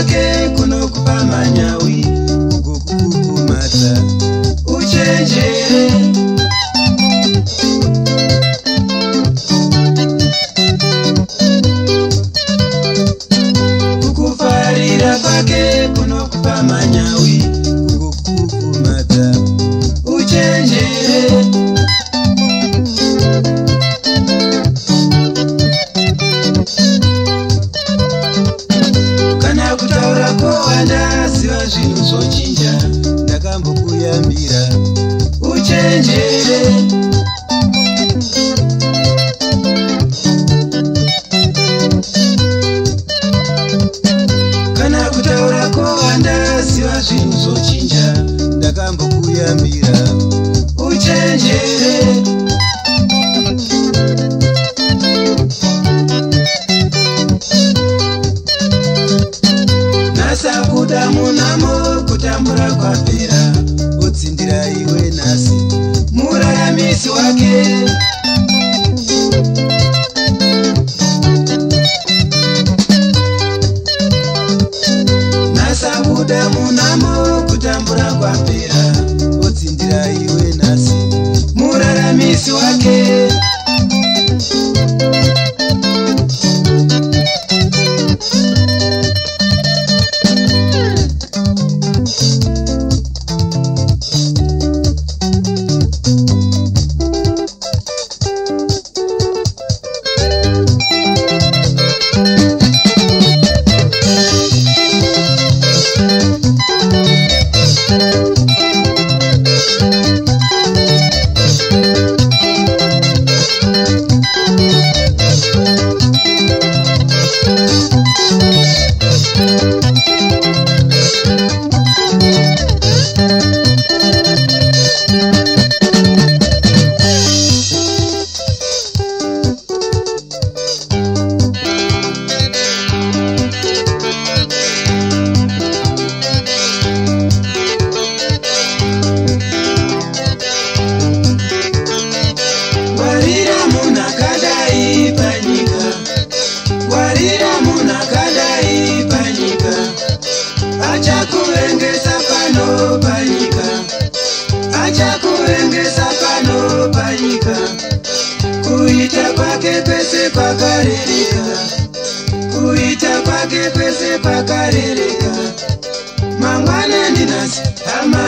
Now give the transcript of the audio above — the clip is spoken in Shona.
kwake kunokupa manyawi kukukumata uchenjere. Kukufarira kwake kunokupa manyawi kukukumata uchenjere. Kana kutaura kowanda siva zvinhu zvochinja, ndakambokuyambira uchenjere. Kana kutaura kowanda siva zvinhu zvochinja, ndakambokuyambira uchenjere. Nasakuda munamo kutambura kwapera, otsindira iwe nasi muraramisi wake. Nasakuda munamo kutambura kwapera, otsindira iwe nasi muraramisi wake. Kuita kwake pese pakaririka, kuita kwake pese pakaririka. Mangwana ndinasi ama